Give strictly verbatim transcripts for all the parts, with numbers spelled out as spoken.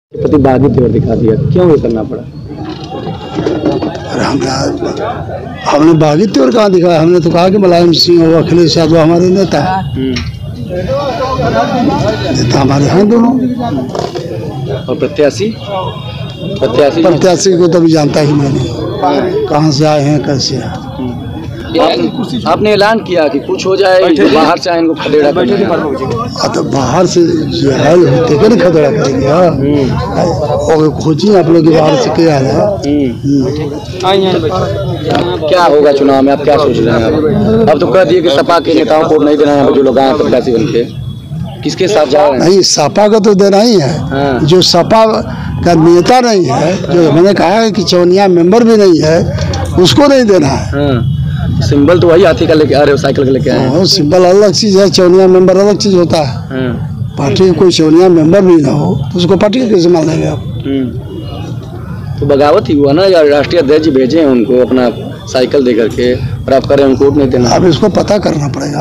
पति बागी तेवर दिखा दिया, क्यों ये करना पड़ा? हमने हमने बागी तेवर कहाँ दिखाया? हमने तो कहा कि मुलायम सिंह और अखिलेश यादव हमारे नेता है, नेता हमारे हैं दोनों। और प्रत्याशी प्रत्याशी प्रत्याशी को तो भी जानता ही मैंने, कहाँ से आए हैं कैसे हैं। आपने, आपने ऐलान किया कि कुछ हो जाए, जो बाहर से आए इनको खदेड़ा आ तो बाहर से जो है होते ना खदेड़ा करेंगे। और खोजी आप लोग बाहर से क्या है। क्या होगा चुनाव में, आप क्या सोच रहे हैं? अब अब तो कह दिए कि सपा के नेताओं को नहीं देना है, जो लोग आए प्रत्याशी बन के, किसके साथ जा रहे हैं? नहीं, सपा का तो देना ही है। हाँ। जो सपा का नेता नहीं है, जो मैंने कहा है कि चौनिया मेंबर भी नहीं है, उसको नहीं देना है। हाँ। सिंबल तो वही हाथी का लेके आ रहे हो, साइकिल का लेके आए हैं। सिंबल अलग चीज है, चौनिया मेंबर अलग चीज होता है। हाँ। पार्टी का कोई चौनिया मेंबर भी ना हो तो उसको पार्टी का कैसे मान लेंगे आप? तो बगावत ही हुआ ना, या राष्ट्रीय अध्यक्ष भेजे हैं उनको अपना साइकिल दे करके, और आप करें उनको वोट नहीं देना? अब इसको पता करना पड़ेगा।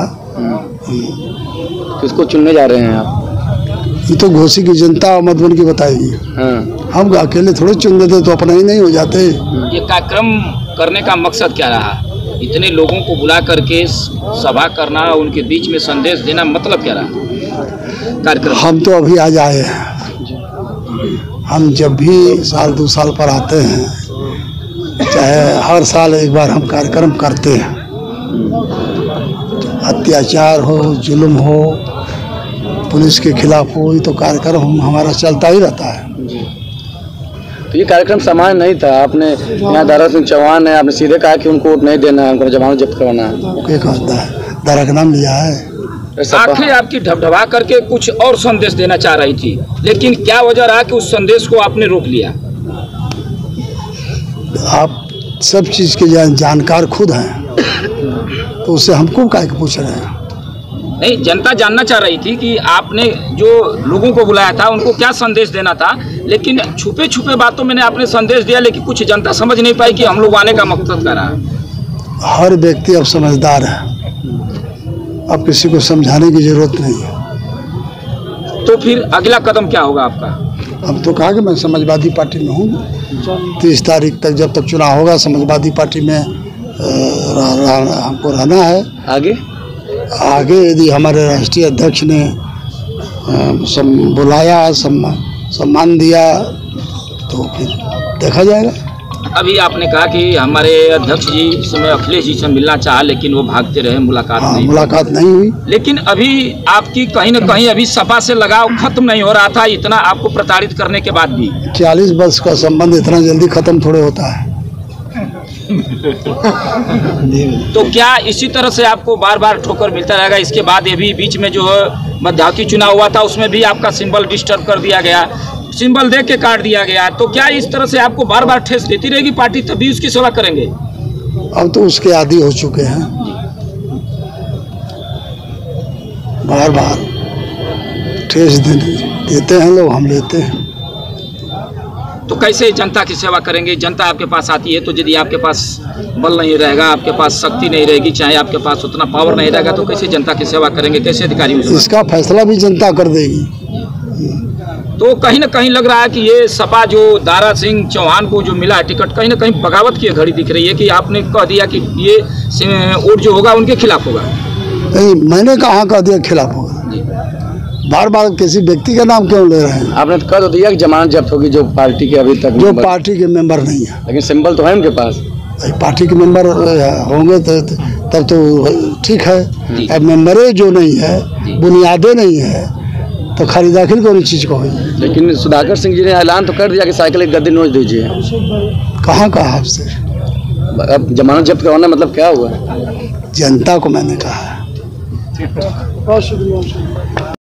किसको चुनने जा रहे हैं आप? ये तो घोसी की जनता मत बन के बताएगी। हाँ। हम अकेले थोड़े चुन देते तो अपना ही नहीं हो जाते। ये कार्यक्रम करने का मकसद क्या रहा? इतने लोगों को बुला करके सभा करना, उनके बीच में संदेश देना, मतलब क्या रहा कार्यक्रम? हम तो अभी आज आए हैं। हम जब भी साल दो साल पर आते हैं, चाहे हर साल एक बार हम कार्यक्रम करते हैं। अत्याचार हो, जुल्म हो, पुलिस के खिलाफ हो, ये तो कार्यक्रम हमारा चलता ही रहता है। तो ये कार्यक्रम सामान्य नहीं था। आपने यहाँ दारा सिंह चौहान है, आपने सीधे कहा कि उनको वोट नहीं देना है, उनको जमानत जब्त करवाना है। क्या कहता है? दारा का नाम लिया है। आंखें आपकी ढबढबा करके कुछ और संदेश देना चाह रही थी, लेकिन क्या वजह रहा कि उस संदेश को आपने रोक लिया? आप सब चीज के जानकार खुद हैं, तो उससे हमको क्या पूछ रहे हैं? नहीं, जनता जानना चाह रही थी कि आपने जो लोगों को बुलाया था उनको क्या संदेश देना था, लेकिन छुपे छुपे बातों में आपने संदेश दिया, लेकिन कुछ जनता समझ नहीं पाई कि हम लोग आने का मकसद क्या रहा। हर व्यक्ति अब समझदार है, अब किसी को समझाने की जरूरत नहीं है। तो फिर अगला कदम क्या होगा आपका? अब तो कहा कि मैं समाजवादी पार्टी में हूँ। तीस तारीख तक जब तक चुनाव होगा समाजवादी पार्टी में रह, रह, हमको रहना है। आगे आगे यदि हमारे राष्ट्रीय अध्यक्ष ने सम, बुलाया, सम्मान सम्मान दिया, तो फिर देखा जाएगा। अभी आपने कहा कि हमारे अध्यक्ष जी इस समय अखिलेश जी से मिलना चाहा, लेकिन वो भागते रहे, मुलाकात हाँ, नहीं मुलाकात नहीं हुई। लेकिन अभी आपकी कहीं न कहीं अभी सपा से लगाव खत्म नहीं हो रहा था, इतना आपको प्रताड़ित करने के बाद भी। चालीस वर्ष का संबंध इतना जल्दी खत्म थोड़े होता है। तो क्या इसी तरह से आपको बार बार ठोकर मिलता रहेगा? इसके बाद ये भी बीच में जो मध्यावधि चुनाव हुआ था, उसमें भी आपका सिंबल डिस्टर्ब कर दिया गया, सिंबल दे के काट दिया गया। तो क्या इस तरह से आपको बार बार ठेस देती रहेगी पार्टी, तभी उसकी सेवा करेंगे? अब तो उसके आदी हो चुके हैं, बार बार ठेस देते हैं लोग, हम लेते हैं। तो कैसे जनता की सेवा करेंगे? जनता आपके पास आती है तो यदि आपके पास बल नहीं रहेगा, आपके पास शक्ति नहीं रहेगी, चाहे आपके पास उतना पावर नहीं रहेगा, तो कैसे जनता की सेवा करेंगे? कैसे अधिकारी? इसका फैसला भी जनता कर देगी। तो कहीं ना कहीं लग रहा है कि ये सपा जो दारा सिंह चौहान को जो मिला है टिकट, कहीं ना कहीं बगावत की घड़ी दिख रही है कि आपने कह दिया कि ये वोट जो होगा उनके खिलाफ होगा। नहीं, मैंने कहाँ कह दिया खिलाफ होगा? बार बार किसी व्यक्ति का नाम क्यों ले रहे हैं? आपने तो कह तो दिया कि जमानत जब्त होगी, जो पार्टी के अभी तक जो पार्टी के मेंबर नहीं है। लेकिन सिंबल तो है उनके पास। पार्टी के मेंबर होंगे तो तब तो ठीक है। अब मेंबरें जो नहीं है, बुनियादें नहीं है, तो खाली दाखिल कौन चीज को हुई? लेकिन सुधाकर सिंह जी ने ऐलान तो कर दिया कि साइकिल एक गद्दी नोच दीजिए। कहाँ कहा आपसे? अब जमानत जब्त करवाना मतलब क्या हुआ? जनता को मैंने कहा। बहुत शुक्रिया।